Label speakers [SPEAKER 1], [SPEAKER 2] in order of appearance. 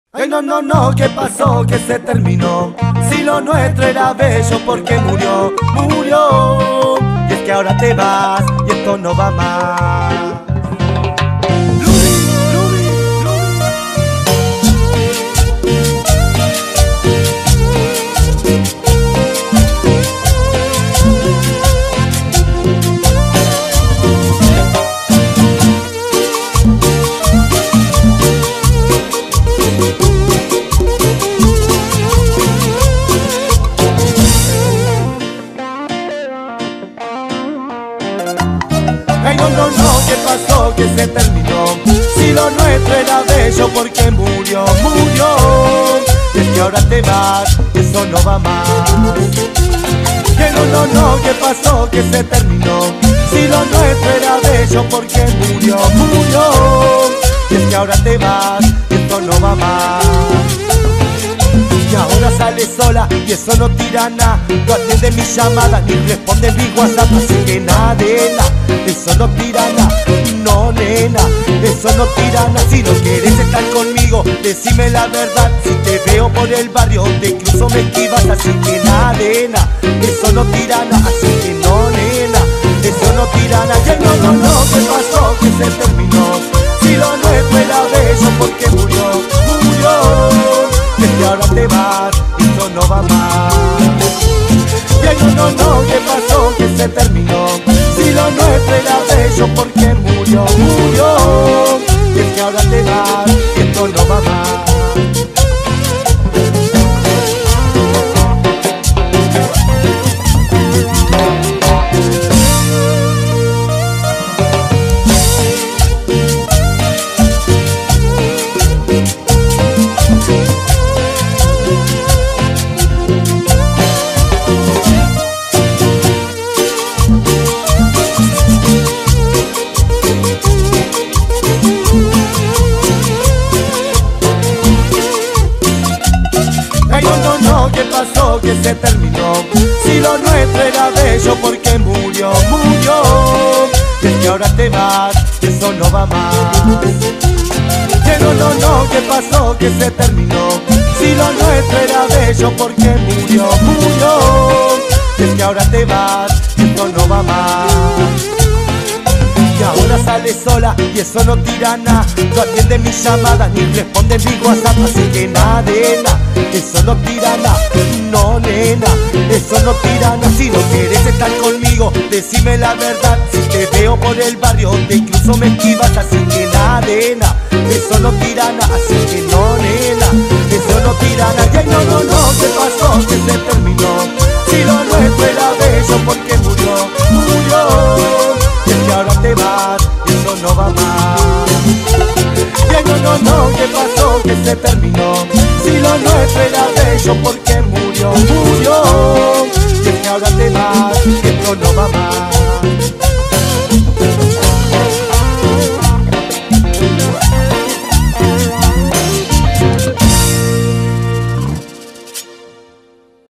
[SPEAKER 1] Ay, no, no, no, ¿qué pasó? Que se terminó. Si lo nuestro era bello, porque murió, murió. Y es que ahora te vas y esto no va más. Ay, no, no, no, ¿qué pasó? Que se terminó. Si lo nuestro era bello, porque murió, murió. Y es que ahora te vas, eso no va más. Que no, no, no, ¿qué pasó? Que se terminó. Si lo nuestro era bello, porque murió, murió. Y es que ahora te vas, esto no va más. Y ahora sale sola y eso no tira nada. No atiende mis llamadas ni responde mi WhatsApp. Así que nada, nena, eso no tira nada. No, nena, eso no tira nada. Si no quieres estar conmigo, decime la verdad. Si te veo por el barrio, te incluso me esquivas. Así que nada, nena, eso no tira nada. Así que no, nena, eso no tira nada. Y no, no, no, ¿qué pasó? Que se terminó. Si lo nuestro era bello, porque murió, murió. Y es que ahora te vas, esto no va más. Y ay, no, no, no, ¿qué pasó? Que se terminó. Si lo nuestro era bello, porque murió, murió. Y es que ahora te vas, esto no va más. Ay, no, no, no, ¿qué pasó? Que se terminó. Si lo nuestro era bello, porque murió, murió. Y es que ahora te vas, eso no va más. Que no, no, no, ¿qué pasó? Que se terminó. Si lo nuestro era bello, porque murió, murió. Y es que ahora te vas, esto no va más. Y ahora sale sola y eso no tira nada. No atiende mis llamadas ni responde mi WhatsApp. Así que nada, nena, eso no tira nada. No, nena, eso no tira nada. Si no quieres estar conmigo, decime la verdad. Si te veo por el barrio, te incluso me esquivas. Así que nada, nena, eso no tira nada. Así que no, nena, eso no tira nada. Y ay, no, no, no, ¿qué pasó? Que se terminó. Si lo nuestro era bello, porque murió, murió. Y es que ahora te vas, eso no va más. Y ay, no, no, no, ¿qué pasó? Que se terminó. Si lo nuestro era bello, porque murió, murió. Y es que ahora te vas, esto no va más.